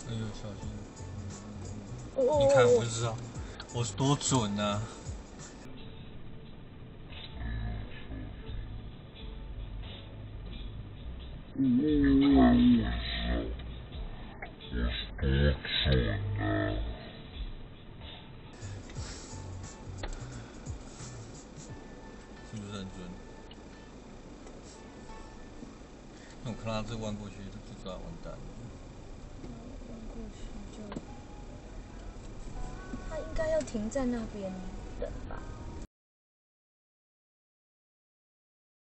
哎呦，小心！ 哦你看，我就知道我是多准啊！是不是很准？那我看他这弯过去，就知道完蛋了。 弯过去就，他应该要停在那边等吧。